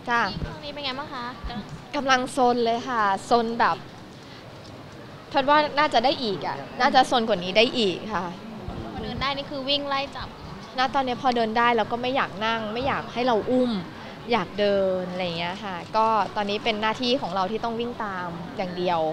จ้าตรงนี้เป็นไงบ้างคะกำลังซนเลยค่ะซนแบบพัดว่าน่าจะได้อีกอ่ะน่าจะซนกว่านี้ได้อีกค่ะพอเดินได้นี่คือวิ่งไล่จับณตอนนี้พอเดินได้เราก็ไม่อยากนั่งไม่อยากให้เราอุ้มอยากเดินอะไรอย่างเงี้ยค่ะก็ตอนนี้เป็นหน้าที่ของเราที่ต้องวิ่งตามอย่างเดียว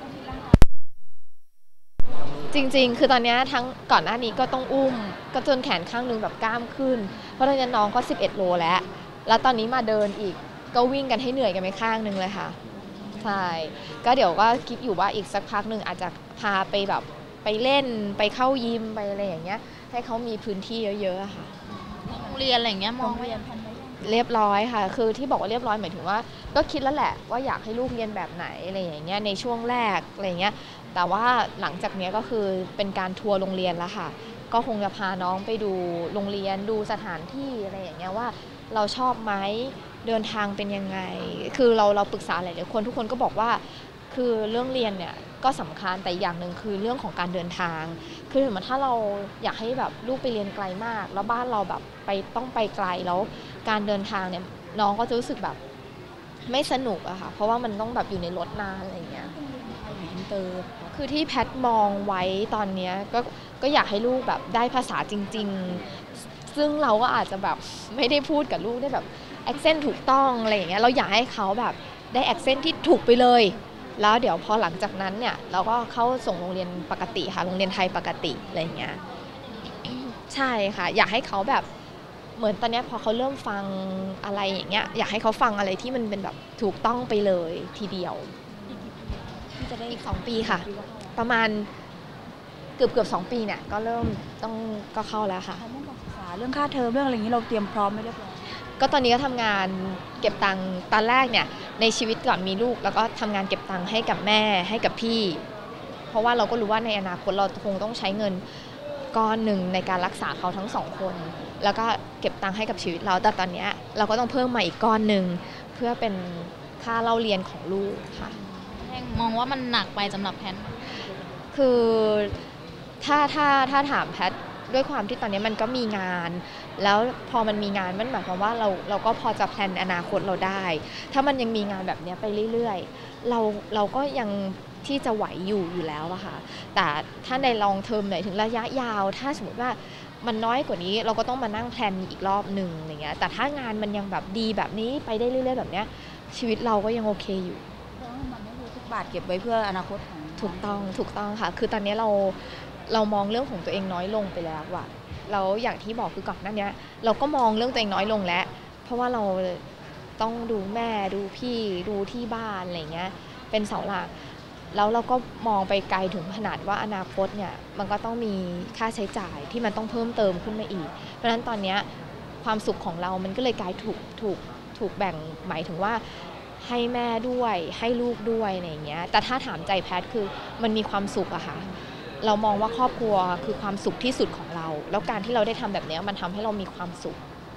จริงๆคือตอนนี้ทั้งก่อนหน้านี้ก็ต้องอุ้มก็จนแขนข้างนึงแบบกล้ามขึ้นเพราะตอนนี้น้องก็11โลแล้วตอนนี้มาเดินอีกก็วิ่งกันให้เหนื่อยกันไปข้างนึงเลยค่ะใช่ก็เดี๋ยวก็คิดอยู่ว่าอีกสักพักหนึ่งอาจจะพาไปแบบไปเล่นไปเข้ายิมไปอะไรอย่างเงี้ยให้เขามีพื้นที่เยอะๆค่ะโรงเรียนอะไรอย่างเงี้ยมองไว้เรียบร้อยค่ะคือที่บอกว่าเรียบร้อยหมายถึงว่าก็คิดแล้วแหละว่าอยากให้ลูกเรียนแบบไหนอะไรอย่างเงี้ยในช่วงแรกอะไรเงี้ยแต่ว่าหลังจากนี้ก็คือเป็นการทัวร์โรงเรียนแล้วค่ะก็คงจะพาน้องไปดูโรงเรียนดูสถานที่อะไรอย่างเงี้ยว่าเราชอบไหมเดินทางเป็นยังไงคือเราปรึกษาหลายๆคนทุกคนก็บอกว่าคือเรื่องเรียนเนี่ยก็สำคัญแต่อย่างหนึ่งคือเรื่องของการเดินทางคือเหมือนถ้าเราอยากให้แบบลูกไปเรียนไกลมากแล้วบ้านเราแบบไปต้องไปไกลแล้วการเดินทางเนี่ยน้องก็จะรู้สึกแบบไม่สนุกอะค่ะเพราะว่ามันต้องแบบอยู่ในรถนานอะไรอย่างเงี้ยอินเตอร์คือที่แพทมองไว้ตอนเนี้ยก็อยากให้ลูกแบบได้ภาษาจริงๆซึ่งเราก็อาจจะแบบไม่ได้พูดกับลูกได้แบบแอคเซนต์ถูกต้องอะไรอย่างเงี้ยเราอยากให้เขาแบบได้แอคเซนต์ที่ถูกไปเลยแล้วเดี๋ยวพอหลังจากนั้นเนี่ยเราก็เข้าส่งโรงเรียนปกติค่ะโรงเรียนไทยปกติอะไรอย่างเงี้ยใช่ค่ะอยากให้เขาแบบเหมือนตอนนี้พอเขาเริ่มฟังอะไรอย่างเงี้ยอยากให้เขาฟังอะไรที่มันเป็นแบบถูกต้องไปเลยทีเดียวที่จะได้อีก2 ปีค่ะประมาณเกือบ2 ปีเนี่ยก็เริ่มต้องก็เข้าแล้วค่ะเรื่องการศึกษาเรื่องค่าเทอมเรื่องอะไรอย่างนี้เราเตรียมพร้อมไม่เรียบร้อยก็ตอนนี้ก็ทำงานเก็บตังค์ตอนแรกเนี่ยในชีวิตก่อนมีลูกแล้วก็ทำงานเก็บตังค์ให้กับแม่ให้กับพี่เพราะว่าเราก็รู้ว่าในอนาคตเราคงต้องใช้เงินก้อนหนึ่งในการรักษาเขาทั้ง2 คนแล้วก็เก็บตังค์ให้กับชีวิตเราแต่ตอนนี้เราก็ต้องเพิ่มมาอีกก้อนหนึ่งเพื่อเป็นค่าเล่าเรียนของลูกค่ะมองว่ามันหนักไปสำหรับแพนคือถ้าถามแพทด้วยความที่ตอนนี้มันก็มีงานแล้วพอมันมีงานมันหมายความว่าเราก็พอจะแพลนอนาคตเราได้ถ้ามันยังมีงานแบบนี้ไปเรื่อยๆเราก็ยังที่จะไหวอยู่แล้วอะค่ะแต่ถ้าในลองเทอมไหนถึงระยะยาวถ้าสมมติว่ามันน้อยกว่านี้เราก็ต้องมานั่งแพลนอีกรอบหนึ่งอย่างเงี้ยแต่ถ้างานมันยังแบบดีแบบนี้ไปได้เรื่อยๆแบบเนี้ยชีวิตเราก็ยังโอเคอยู่เพราะว่ามันไม่รู้ทุกบาทเก็บไว้เพื่ออนาคตของถูกต้องค่ะคือตอนนี้เรามองเรื่องของตัวเองน้อยลงไปแล้วอะแล้วอย่างที่บอกคือก่อนหน้านี้เราก็มองเรื่องตัวเองน้อยลงแล้วเพราะว่าเราต้องดูแม่ดูพี่ดูที่บ้านอะไรเงี้ยเป็นเสาหลักแล้วเราก็มองไปไกลถึงขนาดว่าอนาคตเนี่ยมันก็ต้องมีค่าใช้จ่ายที่มันต้องเพิ่มเติมขึ้นมาอีกเพราะฉะนั้นตอนนี้ความสุขของเรามันก็เลยกลายถูกแบ่งหมายถึงว่าให้แม่ด้วยให้ลูกด้วยอะไรอย่างเงี้ยแต่ถ้าถามใจแพทย์คือมันมีความสุขอะค่ะเรามองว่าครอบครัวคือความสุขที่สุดของเราแล้วการที่เราได้ทำแบบนี้มันทำให้เรามีความสุข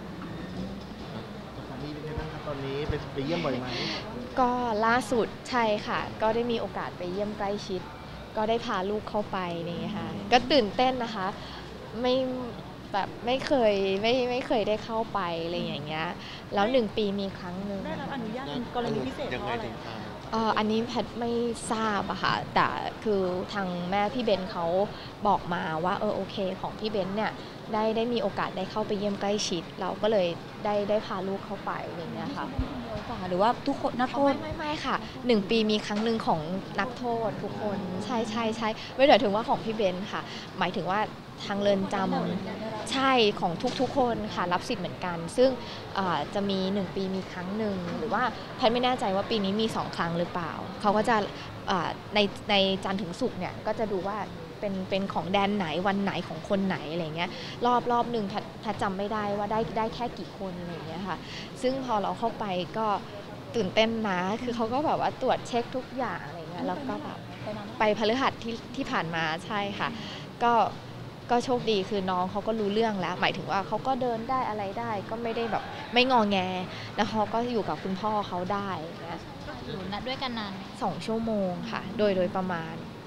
สามีเป็นไงบ้างครับตอนนี้ไปเยี่ยมบ่อยไหมก็ล่าสุดใช่ค่ะก็ได้มีโอกาสไปเยี่ยมใกล้ชิดก็ได้พาลูกเข้าไปนี่ค่ะก็ตื่นเต้นนะคะไม่แบบไม่เคยได้เข้าไปอะไรอย่างเงี้ยแล้ว1 ปีมีครั้งหนึ่งได้รับอนุญาตเป็นกรณีพิเศษเพราะอะไรอันนี้แพทไม่ทราบอะค่ะแต่คือทางแม่พี่เบนเขาบอกมาว่าโอเคของพี่เบนเนี่ยได้มีโอกาสได้เข้าไปเยี่ยมใกล้ชิดเราก็เลยได้พาลูกเข้าไปอย่างเงี้ยค่ะหรือว่าทุกคนนักโทษไม่ค่ะ1 ปีมีครั้งหนึ่งของนักโทษทุกคนใช่ไม่ได้ถึงว่าของพี่เบนค่ะหมายถึงว่าทางเรือนจำใช่ของทุกคนค่ะรับสิทธิ์เหมือนกันซึ่งจะมี1 ปีมีครั้งหนึ่งหรือว่าแพทย์ไม่แน่ใจว่าปีนี้มี2 ครั้งหรือเปล่าเขาก็จะในจันทร์ถึงศุกร์เนี่ยก็จะดูว่าเป็นของแดนไหนวันไหนของคนไหนอะไรเงี้ยรอบหนึ่งแพทย์จำไม่ได้ว่าได้แค่กี่คนอะไรเงี้ยค่ะซึ่งพอเราเข้าไปก็ตื่นเต้นนะคือเขาก็แบบว่าตรวจเช็คทุกอย่างอะไรเงี้ยแล้วก็แบบไปพฤหัสที่ผ่านมาใช่ค่ะก็โชคดีคือน้องเขาก็รู้เรื่องแล้วหมายถึงว่าเขาก็เดินได้อะไรได้ก็ไม่ได้แบบไม่งอแงแล้วเขาก็อยู่กับคุณพ่อเขาได้นะอยู่นัดด้วยกันนาน 2 ชั่วโมงค่ะโดยประมาณ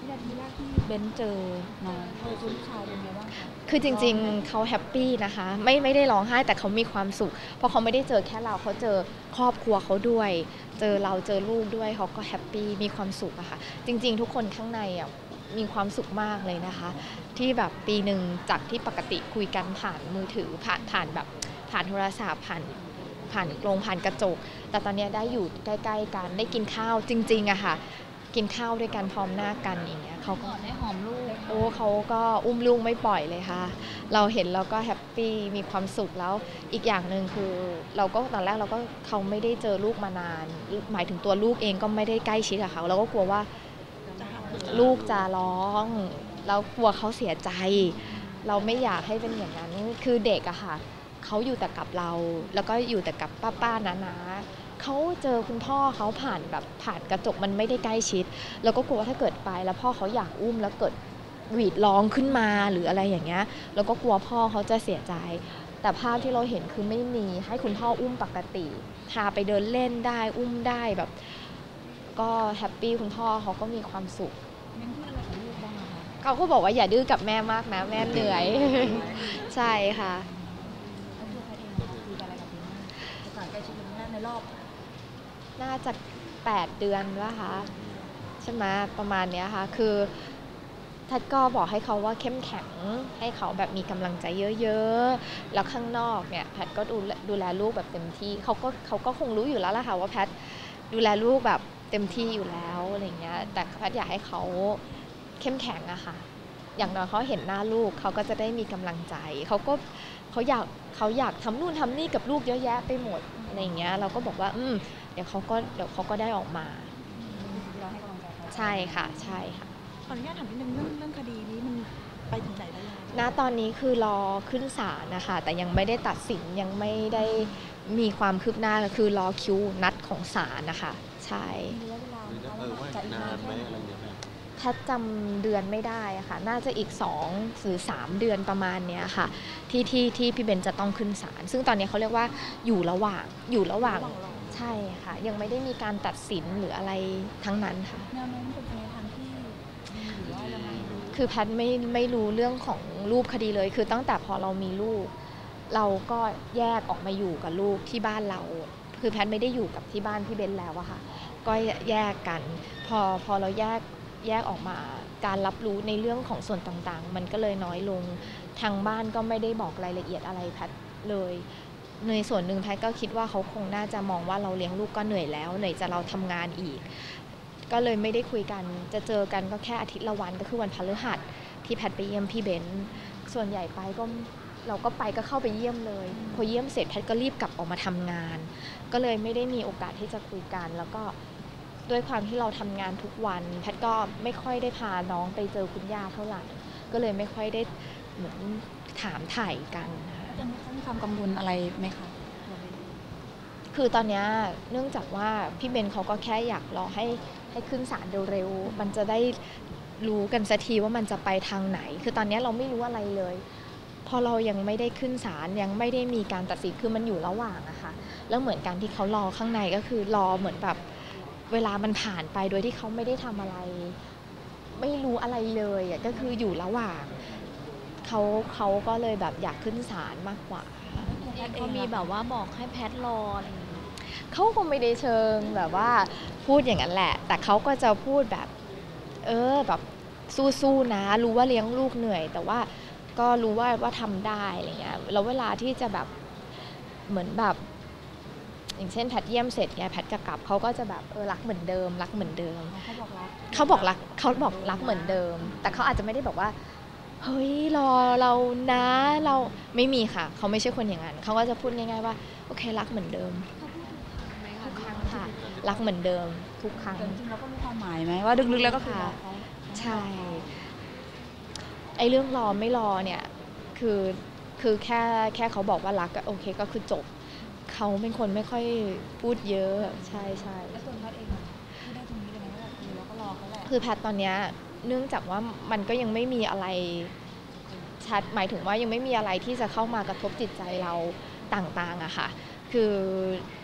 วินาทีแรกที่เบนเจอน้องเจอลูกชายเป็นไงบ้างคะคือจริงๆเขาแฮปปี้นะคะไม่ได้ร้องไห้แต่เขามีความสุขเพราะเขาไม่ได้เจอแค่เราเขาเจอครอบครัวเขาด้วยเจอเราเจอลูกด้วยเขาก็แฮปปี้มีความสุขอะค่ะจริงๆทุกคนข้างในอะมีความสุขมากเลยนะคะที่แบบปีหนึ่งจากที่ปกติคุยกันผ่านมือถือผ่านแบบผ่านโทรศัพท์ผ่านกรงผ่านกระจกแต่ตอนนี้ได้อยู่ใกล้ๆกันได้กินข้าวจริงๆอะค่ะกินข้าวด้วยกันพร้อมหน้ากันอย่างเงี้ยเขาก็ก่อนได้หอมลูกโอ้เขาก็อุ้มลูกไม่ปล่อยเลยค่ะ เราเห็นเราก็แฮปปี้มีความสุขแล้วอีกอย่างหนึ่งคือเราก็ตอนแรกเราก็เขาไม่ได้เจอลูกมานานหมายถึงตัวลูกเองก็ไม่ได้ใกล้ชิดกับเขาเราก็กลัวว่าลูกจะร้องแล้วกลัวเขาเสียใจ เราไม่อยากให้เป็นอย่างนั้นคือเด็กอะค่ะเขาอยู่แต่กับเราแล้วก็อยู่แต่กับป้าๆน้าๆเขาเจอคุณพ่อเขาผ่านกระจกมันไม่ได้ใกล้ชิดแล้วก็กลัวว่าถ้าเกิดไปแล้วพ่อเขาอยากอุ้มแล้วเกิดหวีดร้องขึ้นมาหรืออะไรอย่างเงี้ยแล้วก็กลัวพ่อเขาจะเสียใจแต่ภาพที่เราเห็นคือไม่มีให้คุณพ่ออุ้มปกติพาไปเดินเล่นได้อุ้มได้แบบก็แฮปปี้คุณพ่อเขาก็มีความสุขเบนพูดอะไรกับลูกบ้างอะคะเขาก็บอกว่าอย่าดื้อกับแม่มากนะแม่เหนื่อย ใช่ค่ะแล้วตัวเขาเองนะคะคุยกันอะไรกับเบนบ้างโอกาสใกล้ชิดครั้งแรกในรอบน่าจะ8 เดือนวะคะใช่ไหมประมาณเนี้ยค่ะคือทัดก็บอกให้เขาว่าเข้มแข็งให้เขาแบบมีกำลังใจเยอะๆแล้วข้างนอกเนี่ยแพทก็ดูแลลูกแบบเต็มที่เขาก็คงรู้อยู่แล้วล่ะค่ะว่าแพทดูแลลูกแบบเต็มที่อยู่แล้วอะไรเงี้ยแต่แพทอยากให้เขาเข้มแข็งอะค่ะอย่างน้อยเขาเห็นหน้าลูกเขาก็จะได้มีกำลังใจเขาอยากทำนู่นทำนี่กับลูกเยอะแยะไปหมดอะไรเงี้ยเราก็บอกว่าเดี๋ยวเขาก็ได้ออกมาเราให้กำลังใจเขาใช่ค่ะใช่ค่ะขออนุญาตถามนิดนึงเรื่องคดีนี้มันไปถึงไหนแล้วยังไงณตอนนี้คือรอขึ้นศาลนะคะแต่ยังไม่ได้ตัดสินยังไม่ได้มีความคืบหน้าคือรอคิวนัดของศาลนะคะใช่มีระยะเวลาไหมคะว่าว่าจะอีกนานแค่ไหนอะไรอย่างเงี้ยแพทย์จำเดือนไม่ได้อะค่ะน่าจะอีก2 หรือ 3 เดือนประมาณเนี้ยค่ะที่พี่เบนจะต้องขึ้นศาลซึ่งตอนนี้เขาเรียกว่าอยู่ระหว่างใช่ค่ะยังไม่ได้มีการตัดสินหรืออะไรทั้งนั้นค่ะแนวโน้มเป็นไปในทางที่ดีหรือว่ายังไงคือแพทย์ไม่รู้เรื่องของรูปคดีเลย คือตั้งแต่พอเรามีลูก เราก็แยกออกมาอยู่กับลูกที่บ้านเรา คือแพทย์ไม่ได้อยู่กับที่บ้านพี่เบนแล้วอะค่ะ ก็แยกกัน พอเราแยกออกมาการรับรู้ในเรื่องของส่วนต่างๆ มันก็เลยน้อยลง ทางบ้านก็ไม่ได้บอกรายละเอียดอะไรแพทย์เลย ในส่วนหนึ่งแพทย์ก็คิดว่าเขาคงน่าจะมองว่าเราเลี้ยงลูกก็เหนื่อยแล้วเหนื่อยจะเราทำงานอีก ก็เลยไม่ได้คุยกันจะเจอกันก็แค่อาทิตย์ละวันก็คือวันพฤหัสที่แพทย์ไปเยี่ยมพี่เบนซ์ส่วนใหญ่ไปก็เราก็ไปก็เข้าไปเยี่ยมเลยพอเยี่ยมเสร็จแพทย์ก็รีบกลับออกมาทำงาน ก็เลยไม่ได้มีโอกาสที่จะคุยกัน แล้วก็ด้วยความที่เราทำงานทุกวันแพทย์ก็ไม่ค่อยได้พาน้องไปเจอคุณย่าเท่าไหร่ก็เลยไม่ค่อยได้เหมือนถามถ่ายกันนะคะตอนนี้เขามีความกังวลอะไรไหมคะคือตอนเนี้ยเนื่องจากว่าพี่เบนเขาก็แค่อยากรอให้ขึ้นศาลเร็วๆ มันจะได้รู้กันสักทีว่ามันจะไปทางไหน คือตอนเนี้ยเราไม่รู้อะไรเลย พอเรายังไม่ได้ขึ้นศาลยังไม่ได้มีการตัดสินคือมันอยู่ระหว่างอะค่ะแล้วเหมือนกันที่เขารอข้างในก็คือรอเหมือนแบบเวลามันผ่านไปโดยที่เขาไม่ได้ทำอะไร ไม่รู้อะไรเลยอะก็คืออยู่ระหว่างเขาก็เลยแบบอยากขึ้นศาลมากกว่าเขามีแบบว่าบอกให้แพทรออะไรอย่างเงี้ยเขาคงไม่ได้เชิงแบบว่าพูดอย่างนั้นแหละ แต่เขาก็จะพูดแบบแบบสู้ๆนะรู้ว่าเลี้ยงลูกเหนื่อย แต่ว่าก็รู้ว่าทำได้อะไรเงี้ยแล้วเวลาที่จะแบบเหมือนแบบอย่างเช่นแพทเยี่ยมเสร็จไงแพทจะกลับเขาก็จะแบบรักเหมือนเดิมรักเหมือนเดิมเขาบอกรักเขาบอกรักเหมือนเดิม แต่เขาอาจจะไม่ได้บอกว่าเฮ้ยรอเรานะเราไม่มีค่ะเขาไม่ใช่คนอย่างนั้นเขาก็จะพูดง่ายๆว่าโอเครักเหมือนเดิมทุกครั้งค่ะรักเหมือนเดิมทุกครั้งแต่จริงๆเราก็รู้ความหมายไหมว่าลึกๆแล้วก็คือรักเขาใช่ไอ้เรื่องรอไม่รอเนี่ยคือแค่เขาบอกว่ารักก็โอเคก็คือจบเขาเป็นคนไม่ค่อยพูดเยอะใช่ใช่แล้วตัวแพทย์เองอะที่ได้ตรงนี้เลยไหมว่าคือเราก็รอเขาแหละคือแพทตอนเนี้ยเนื่องจากว่ามันก็ยังไม่มีอะไรชัดหมายถึงว่ายังไม่มีอะไรที่จะเข้ามากระทบจิตใจเราต่างๆอะค่ะคือ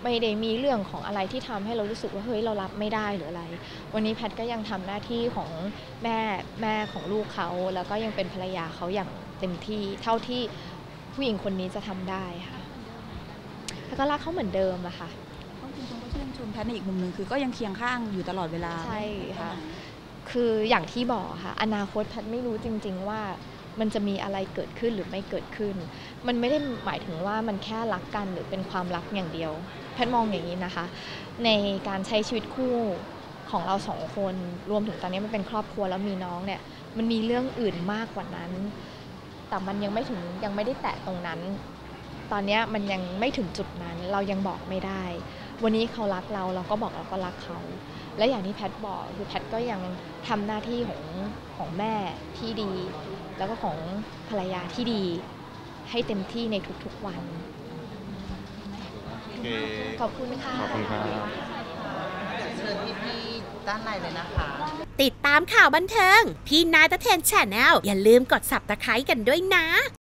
ไม่ได้มีเรื่องของอะไรที่ทำให้เรารู้สึกว่าเฮ้ยเรารับไม่ได้หรืออะไรวันนี้แพทย์ก็ยังทำหน้าที่ของแม่ของลูกเขาแล้วก็ยังเป็นภรรยาเขาอย่างเต็มที่เท่าที่ผู้หญิงคนนี้จะทำได้ค่ะแล้วก็รักเขาเหมือนเดิมอะค่ะคุณชมก็ชื่นชมแพทย์ในอีกมุมหนึ่งคือก็ยังเคียงข้างอยู่ตลอดเวลาใช่ค่ะคืออย่างที่บอกค่ะอนาคตแพทย์ไม่รู้จริงๆว่ามันจะมีอะไรเกิดขึ้นหรือไม่เกิดขึ้นมันไม่ได้หมายถึงว่ามันแค่รักกันหรือเป็นความรักอย่างเดียวแพทย์มองอย่างนี้นะคะในการใช้ชีวิตคู่ของเรา2 คนรวมถึงตอนนี้มันเป็นครอบครัวแล้วมีน้องเนี่ยมันมีเรื่องอื่นมากกว่านั้นแต่มันยังไม่ได้แตะตรงนั้นตอนนี้มันยังไม่ถึงจุดนั้นเรายังบอกไม่ได้วันนี้เขารักเราก็บอกเราก็รักเขาและอย่างที่แพทย์บอกคือแพทย์ก็ยังทำหน้าที่ของแม่ที่ดีแล้วก็ของภรรยาที่ดีให้เต็มที่ในทุกๆวันขอบคุณค่ะขอบคุณครับเชิญพี่ด้านในเลยนะคะติดตามข่าวบันเทิงพี่นายตะเทน Channel อย่าลืมกด Subscribe กันด้วยนะ